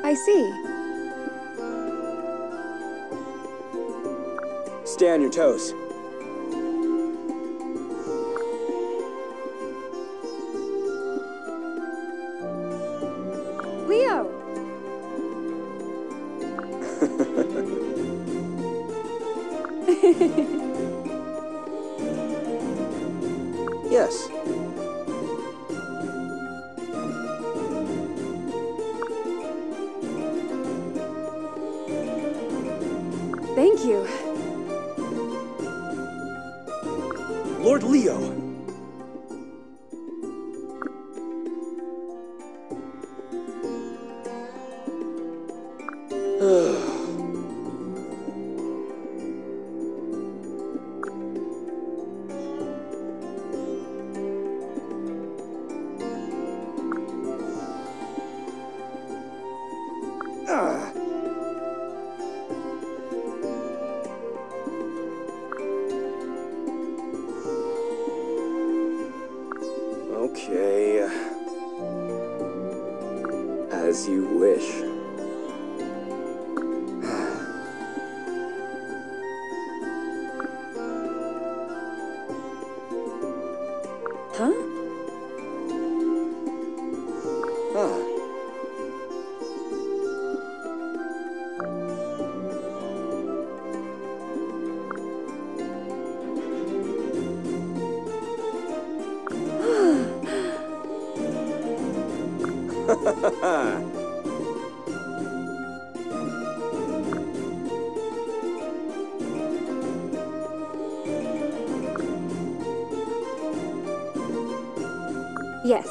I see. Stay on your toes. Leo! Yes. Thank you. Lord Leo. Okay. As you wish. Huh? Yes.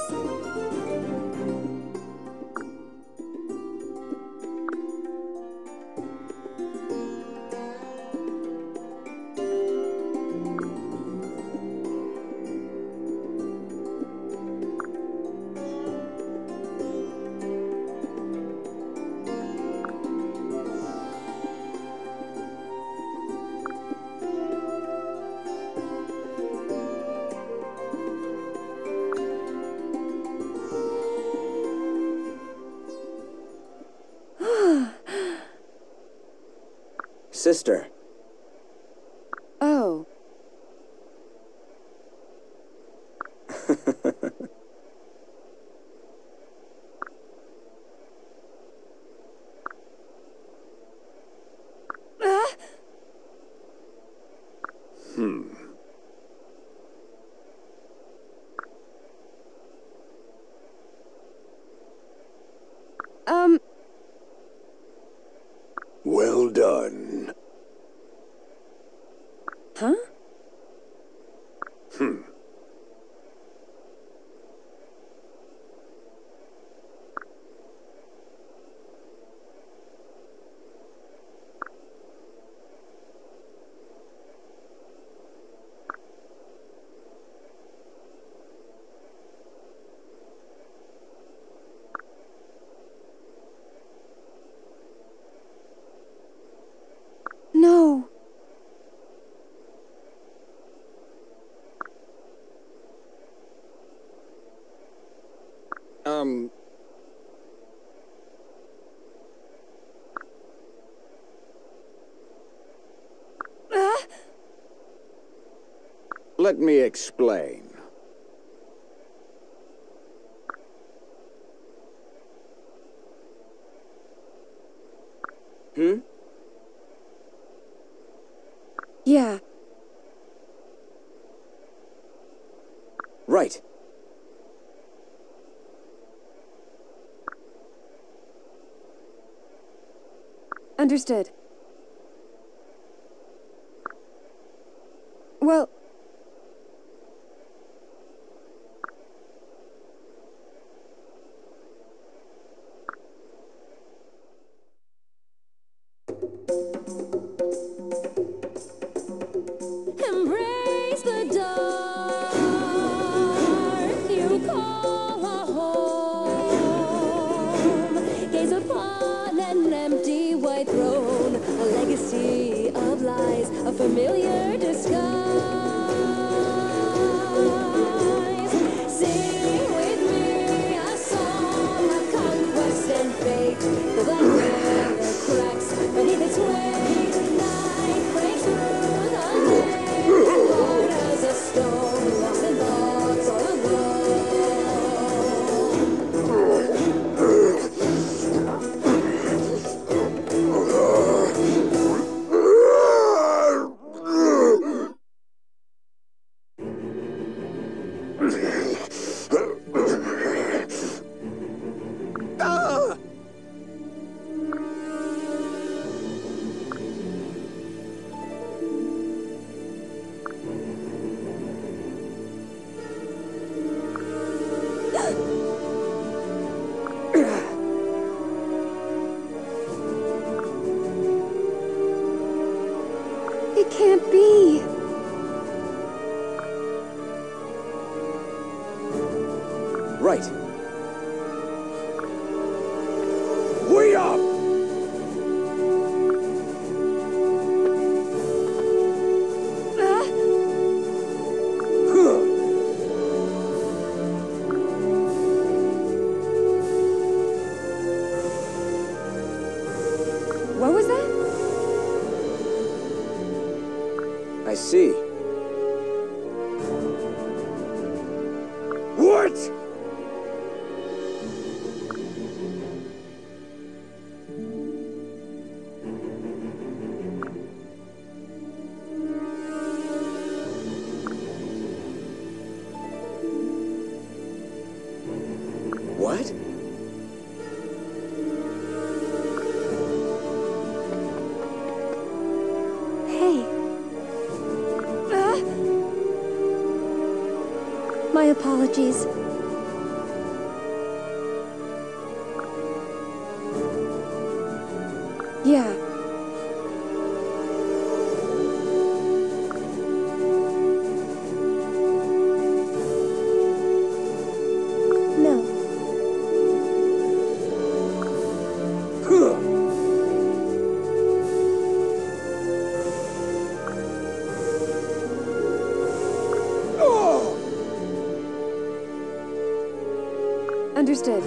Sister. Oh. Well done. Huh? No. Let me explain. Yeah. Right. Understood. Well... Embrace the dark you call a home. Gaze upon an empty white throne, a legacy of lies, a familiar disguise. Sing with me a song of conquest and fate. The It can't be. Right. Wait up! Huh. What was that? I see. What? What? Hey. My apologies. Yeah. No. Huh. Oh! Understood.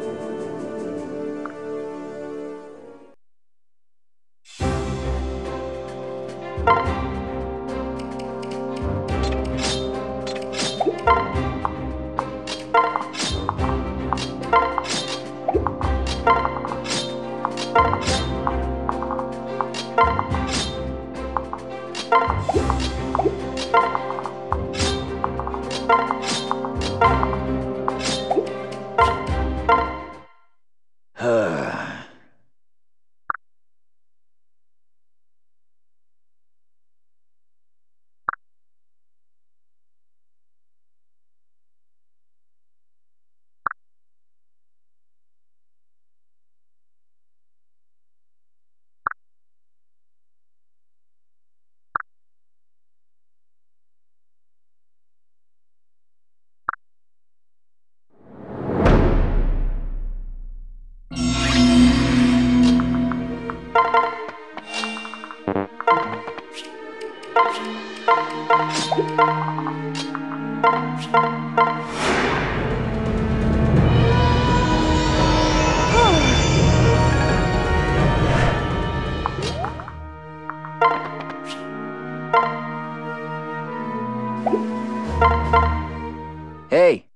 Hey.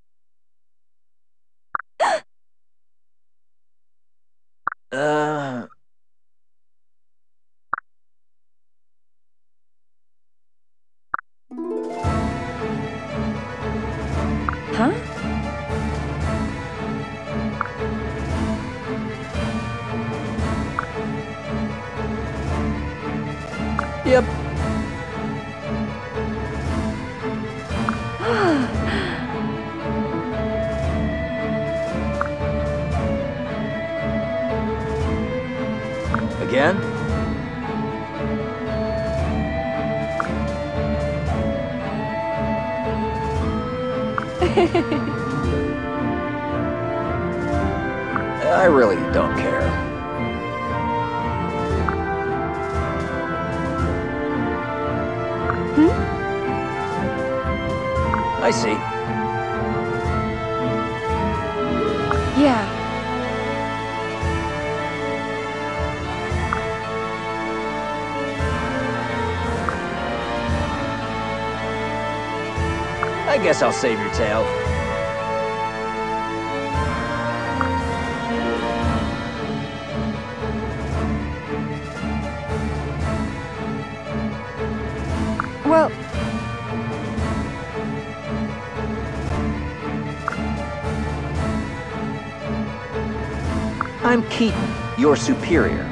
Huh? Yep. Again? I really don't care. I see. Yeah. I guess I'll save your tail. Well, I'm Keaton, your superior.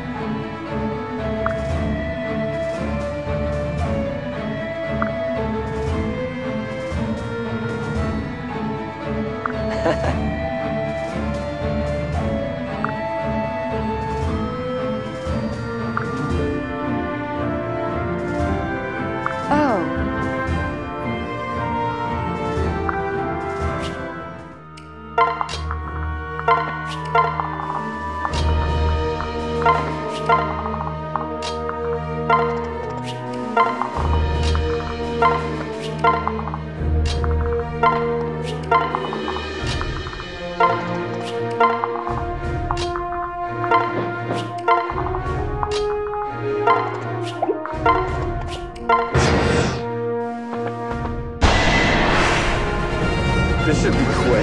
This should be quick.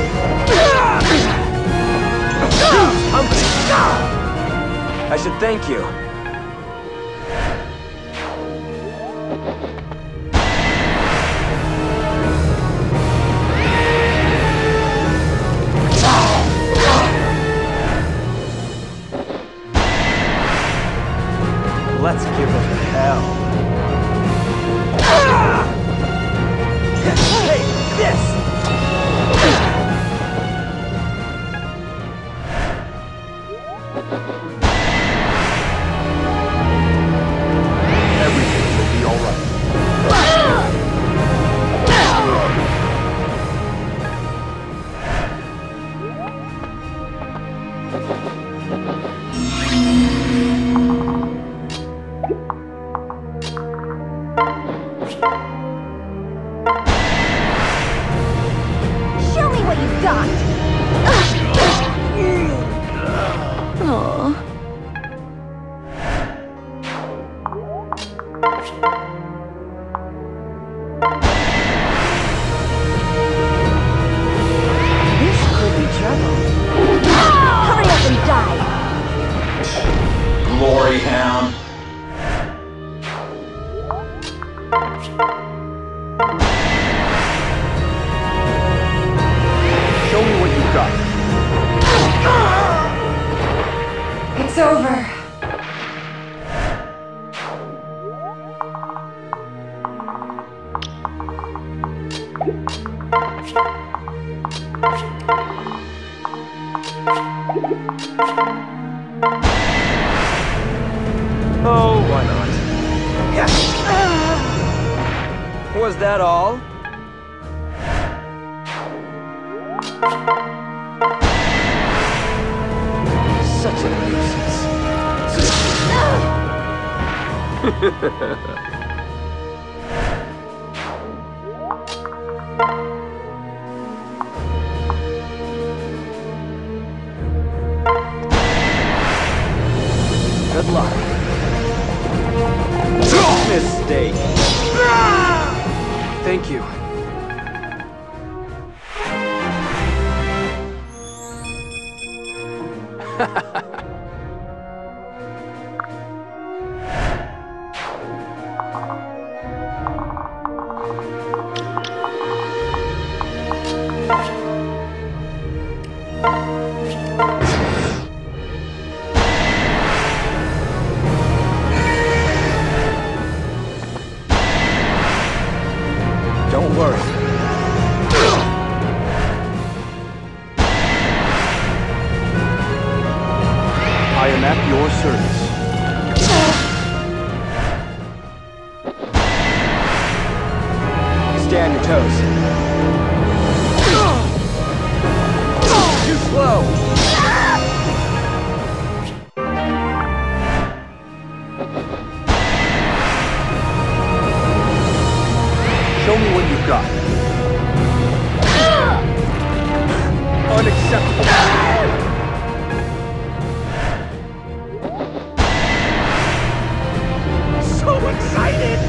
I should thank you. Let's give it hell. Hey, this! Everything will be all right. Show me what you got! Aww. This could be trouble. Hurry up and die! Glory hound. Show me what you've got. It's over. Oh, why not? Was that all? Such a nuisance. Good luck. Mistake. Thank you. Don't worry. I am at your service. Stay on your toes. Too slow. Show me what you've got. Unacceptable. So excited!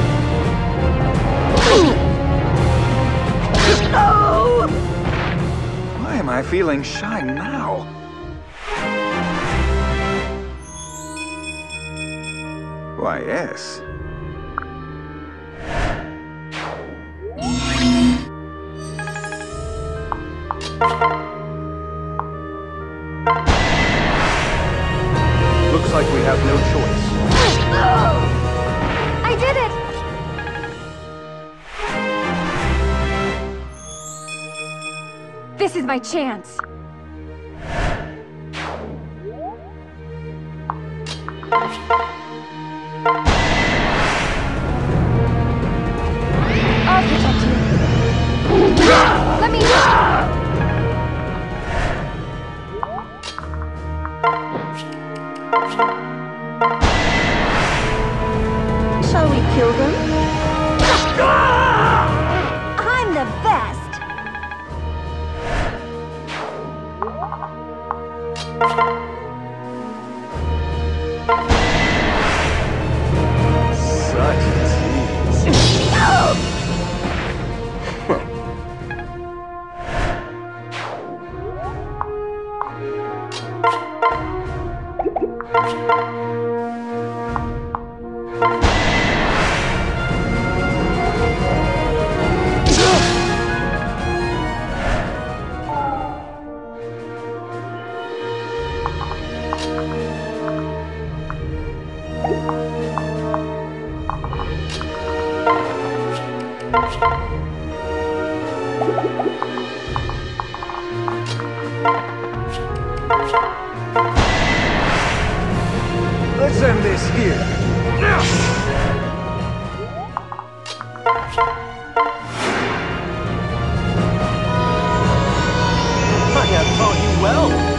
No! Why am I feeling shy now? Why, yes. Looks like we have no choice. I did it! This is my chance. I'll protect you. Let me... Shall we kill them? I'm the best! Such a tease. Let's end this here. I have taught you well.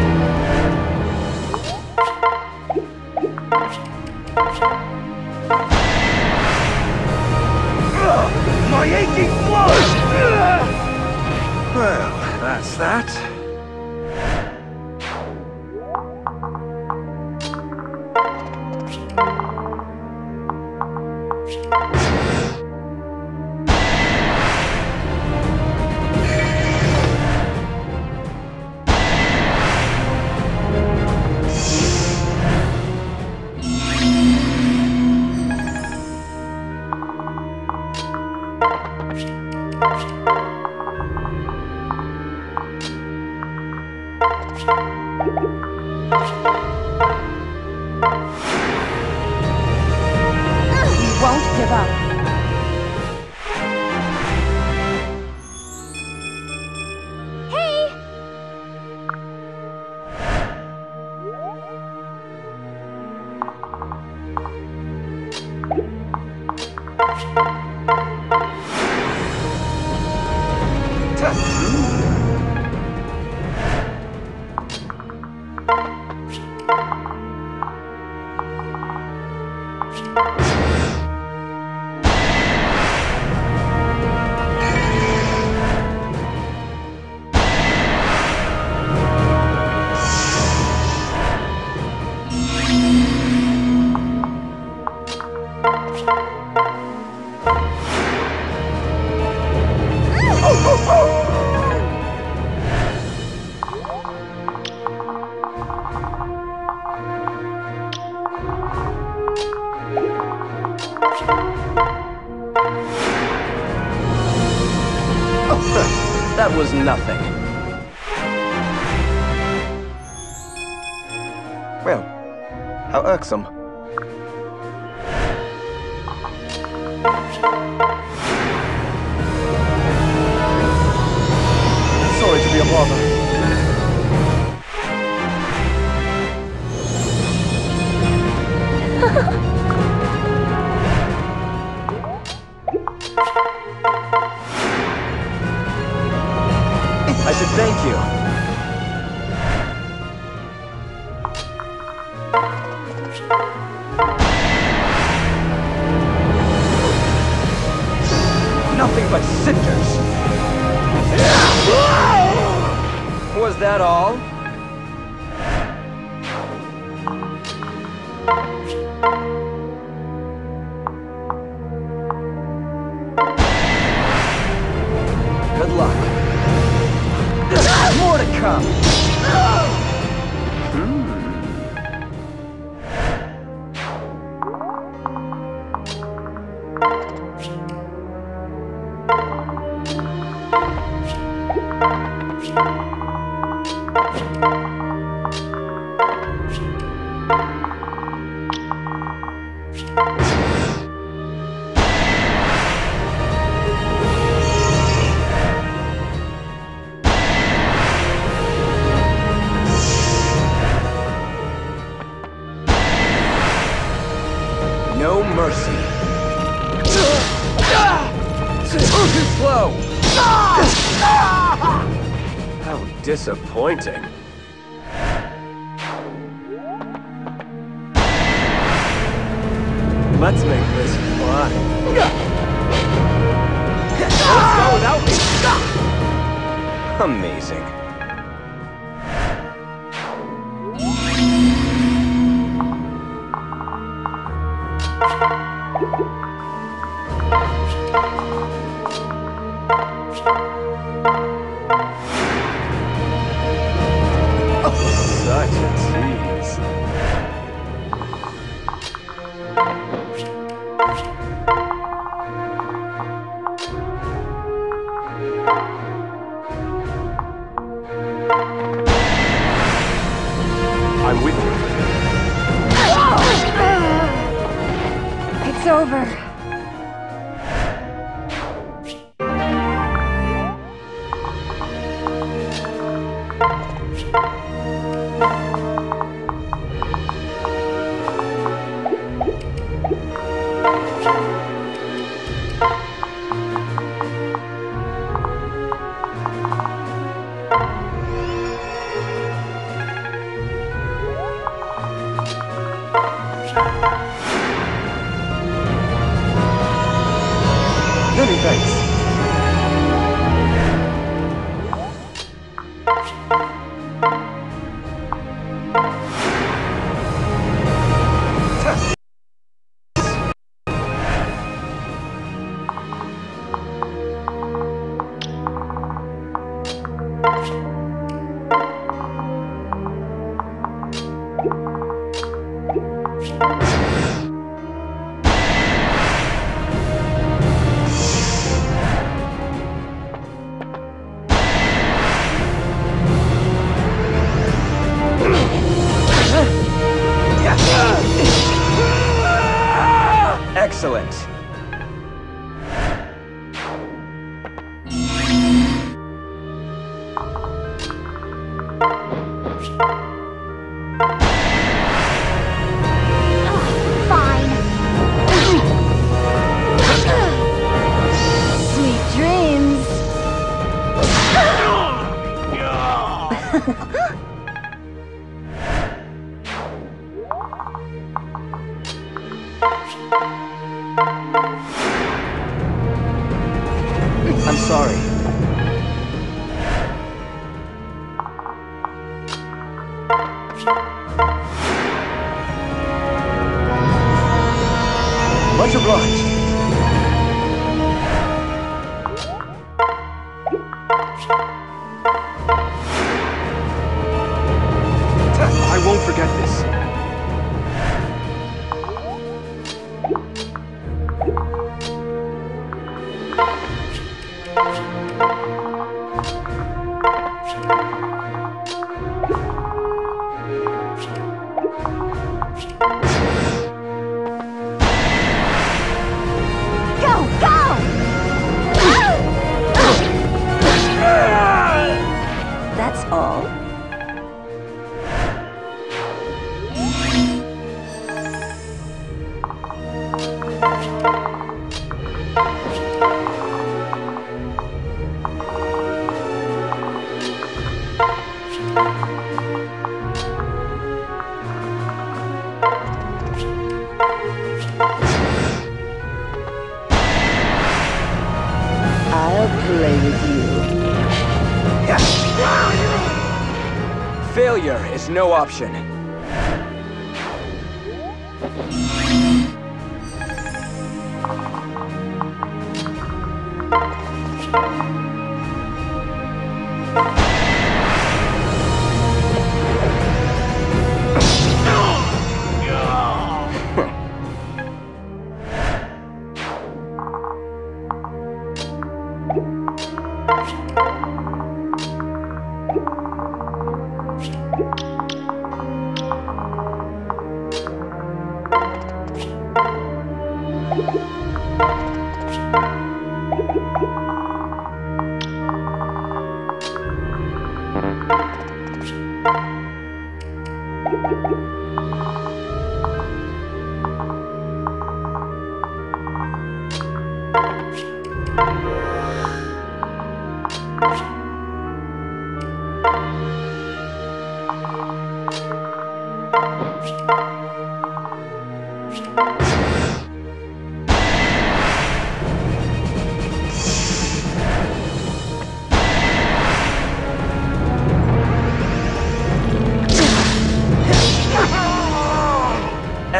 My aching blood! Well, that's that. We won't give up. That was nothing. Well, how irksome. Sorry to be a bother. I should thank you. Nothing but cinders. Was that all? Good luck. More to come. No mercy. Too slow. How disappointing. Let's make this fun. Don't go without me. Amazing. Such a tease. I'm with you. It's over. Many thanks. Excellent. Fine. Sweet dreams. I'm sorry. Much obliged. I won't forget this. Go, go! That's all? I'll play with you. Failure is no option.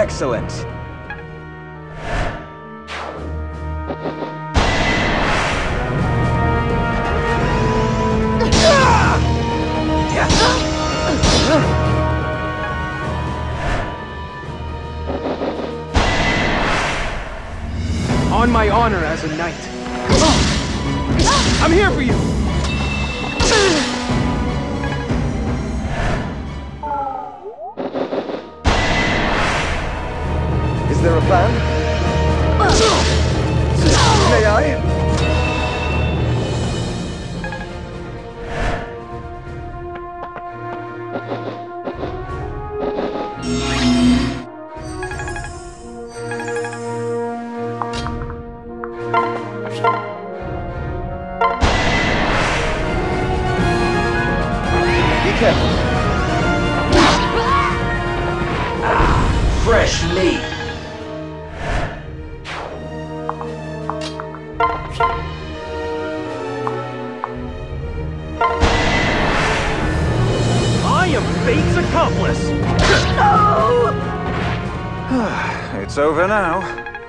Excellent. On my honor as a knight. I'm here for you! Is there a plan? May I? Be careful. Fresh meat. I am fate's accomplice! It's over now.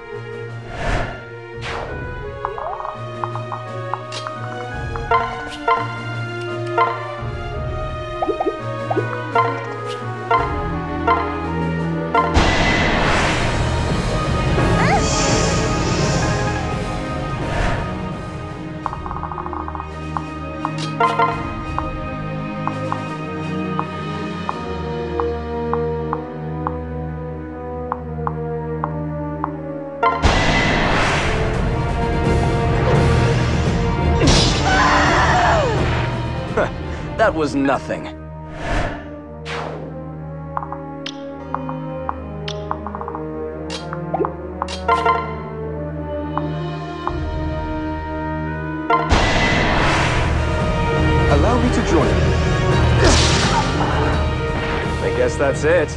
That was nothing. Allow me to join you. I guess that's it.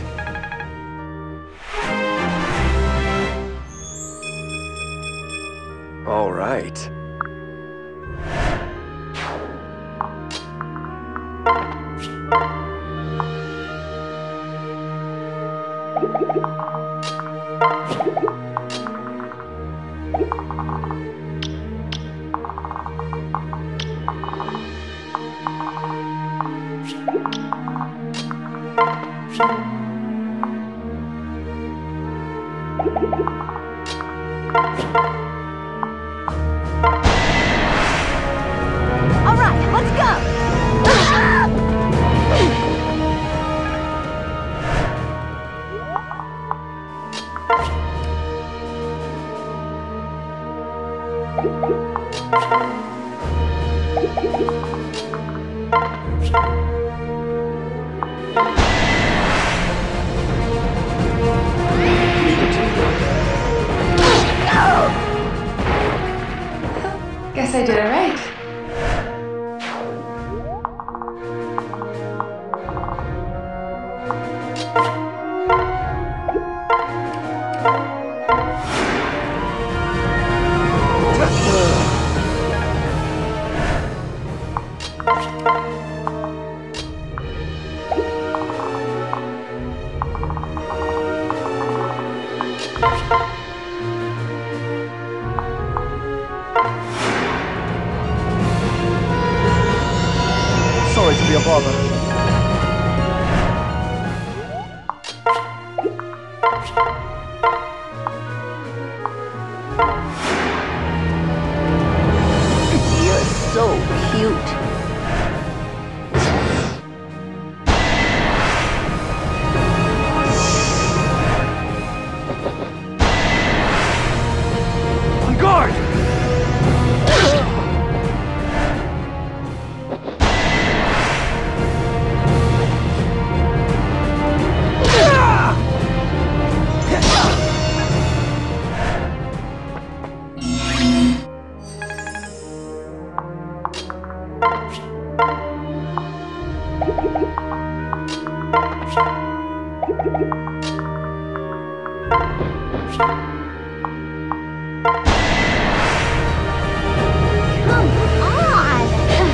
All right. All right, let's go. Guess I did it right. Sorry to be a bother. You're so cute. On guard! Come on!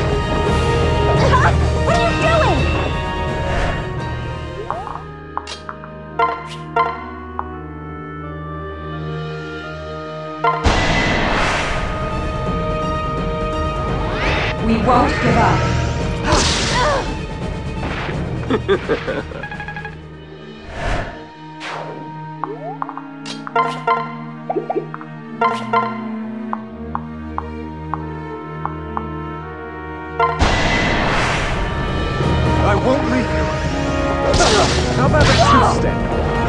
What are you doing? We won't give up. I won't leave you. How about a two-step?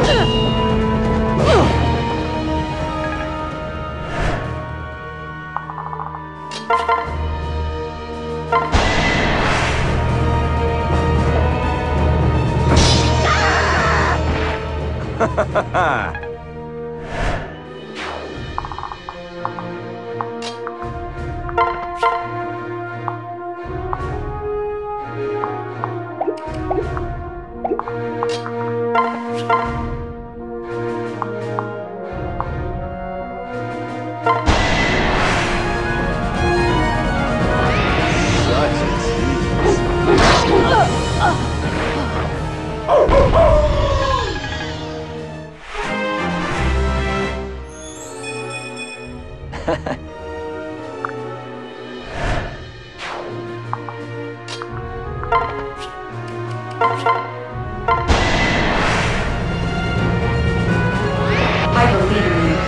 I believe in you.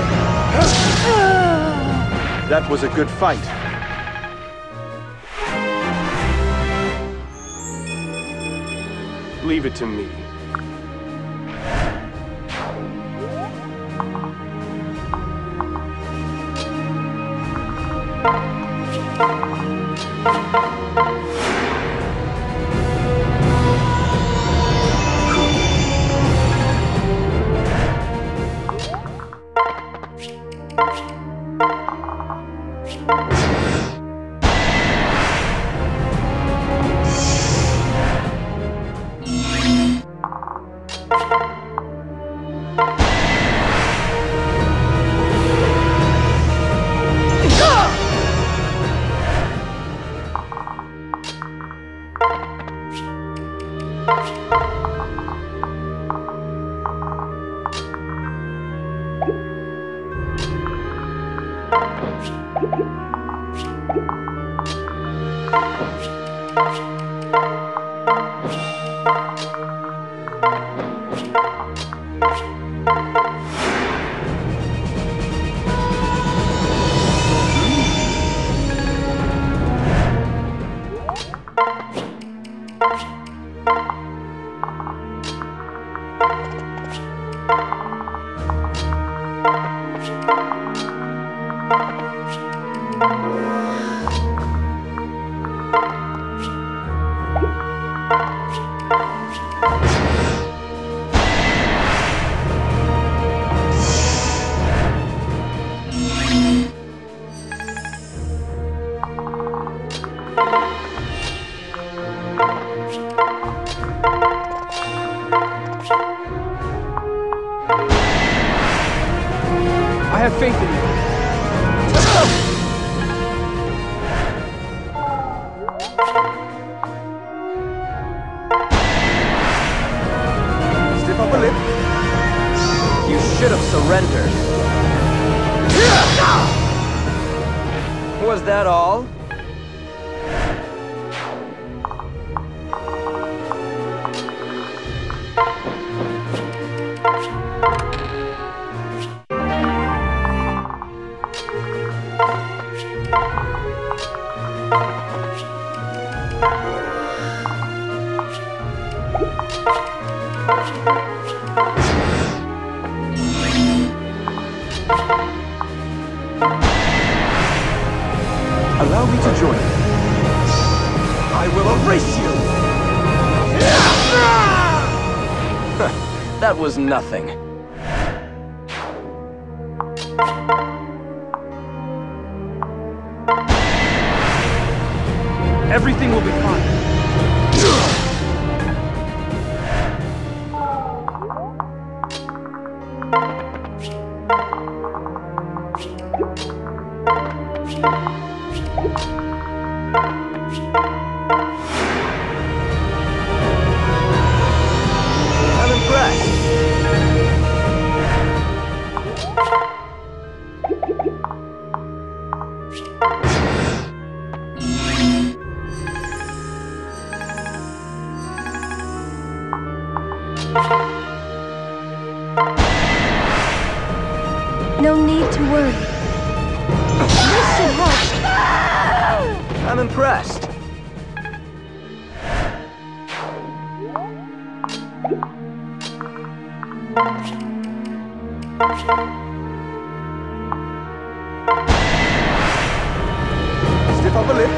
That was a good fight. Leave it to me. I have faith in you. Stiff upper lip. You should have surrendered. Was that all? Allow me to join you. I will erase you! That was nothing. Everything will be fine. I'm impressed. No need to worry. This should help. I'm impressed. Stiff upper lip.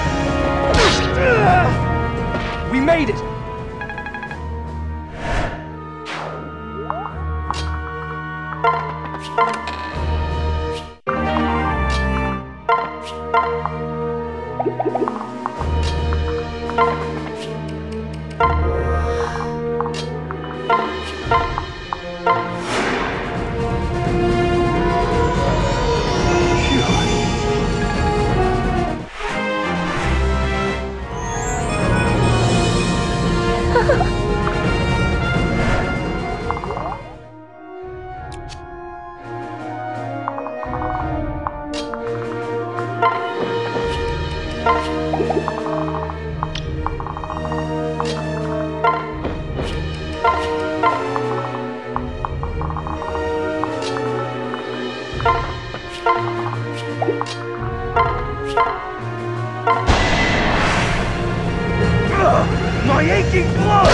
We made it! My aching blood!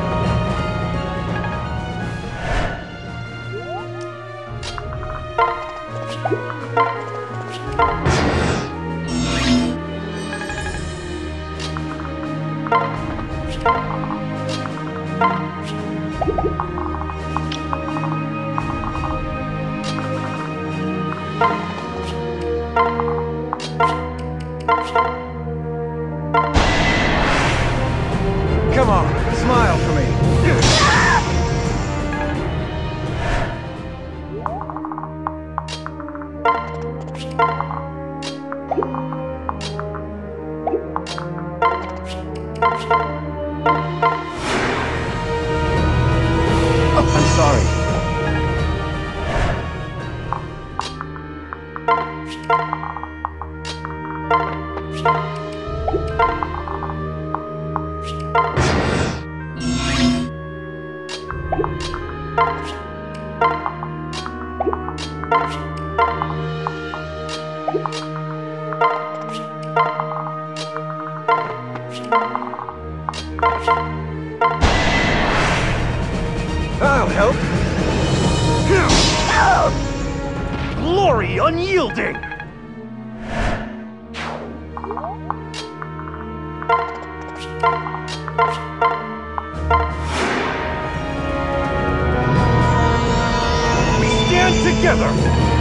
Come on, smile for me. Oh, I'm sorry. I'll help. Glory unyielding! We stand together!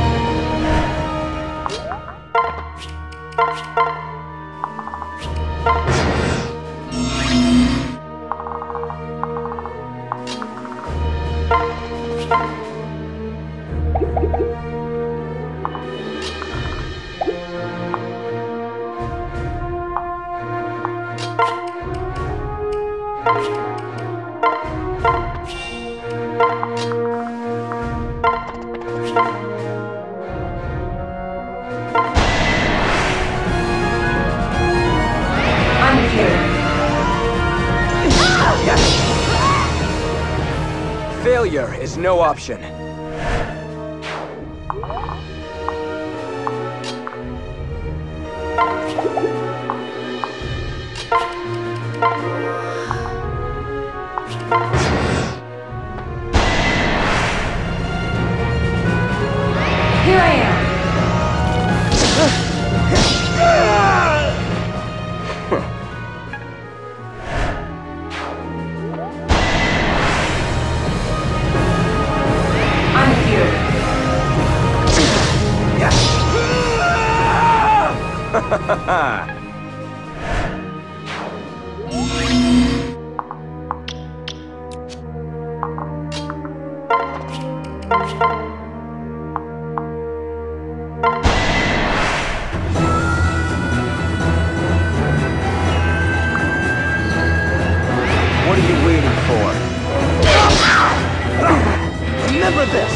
I'm here. Failure is no option. Here I am. I'm here. What are you waiting for? Remember this!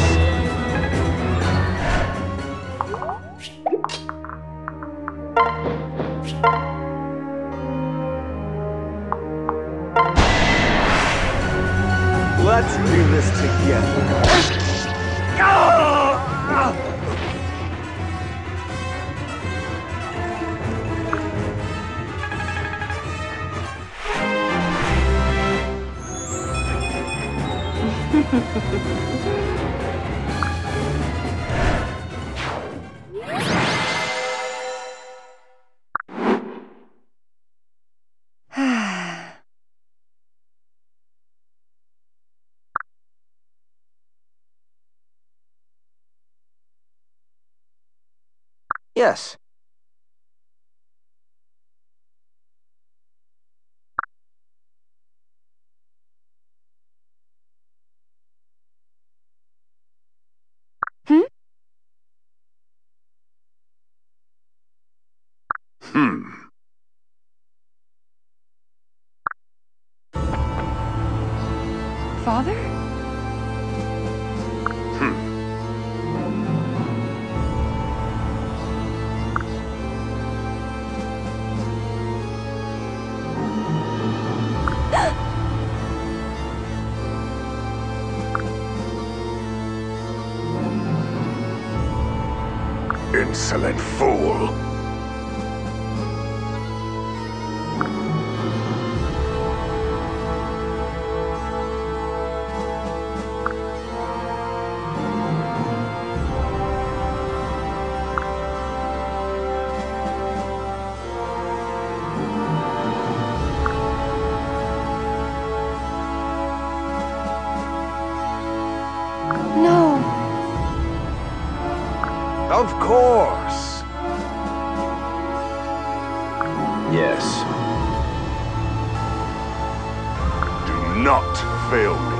Let's do this together. Yes. Father? Insolent fool! No. Of course! Yes. Do not fail me.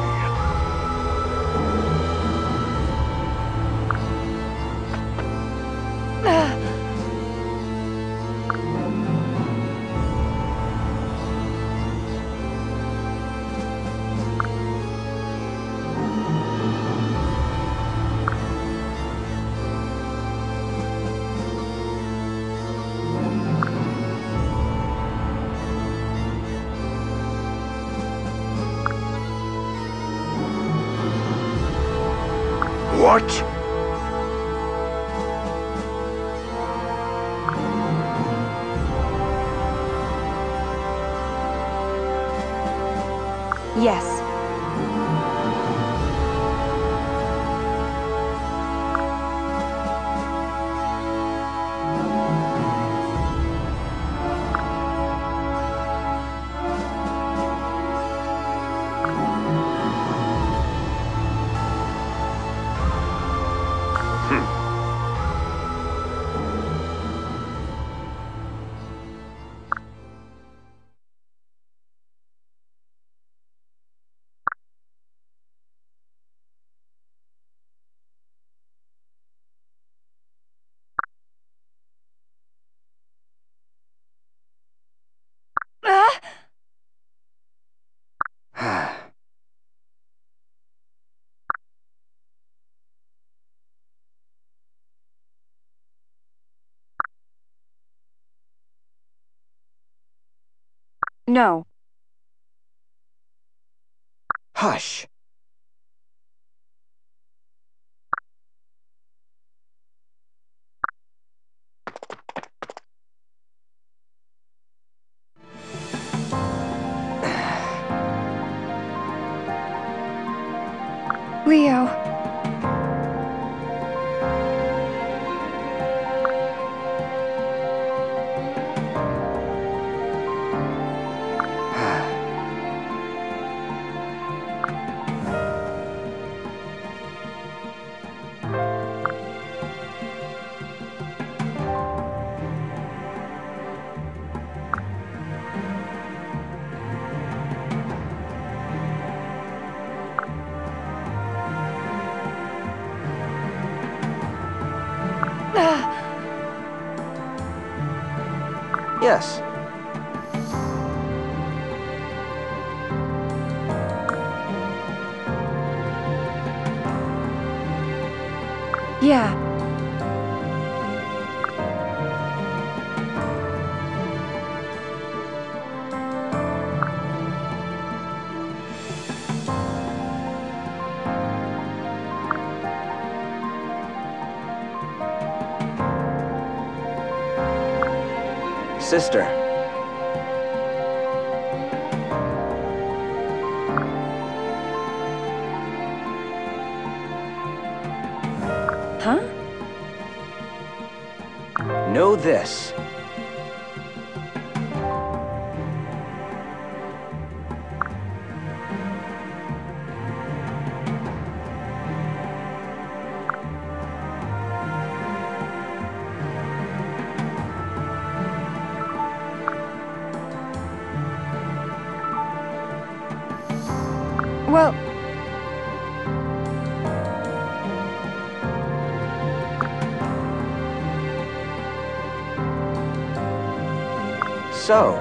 What? Yes. No. Hush. Leo. Yes. Yeah. sister. Huh? Know this. Well... So,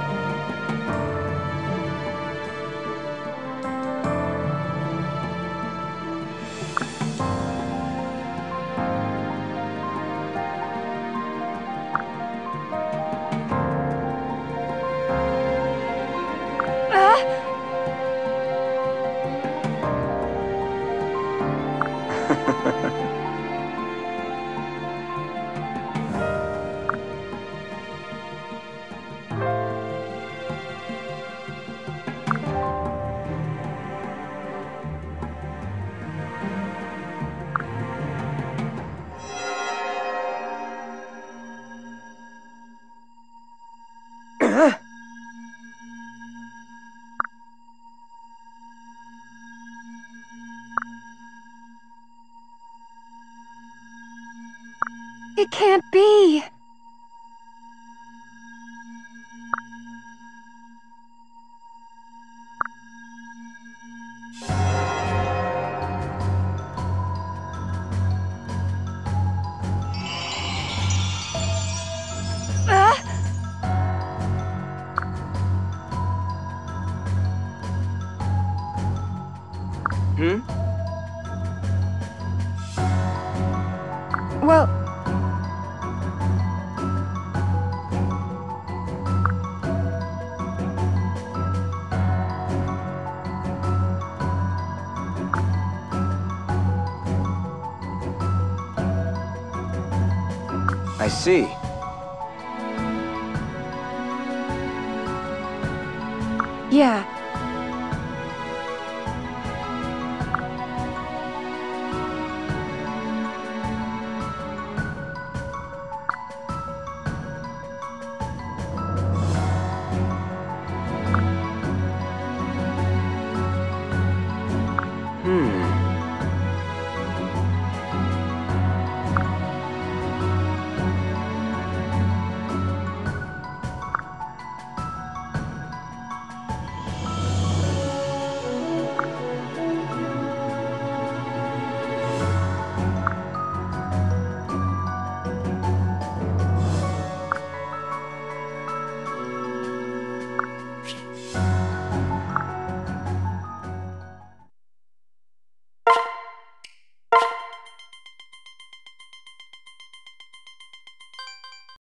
It can't be! Well... I see. Yeah,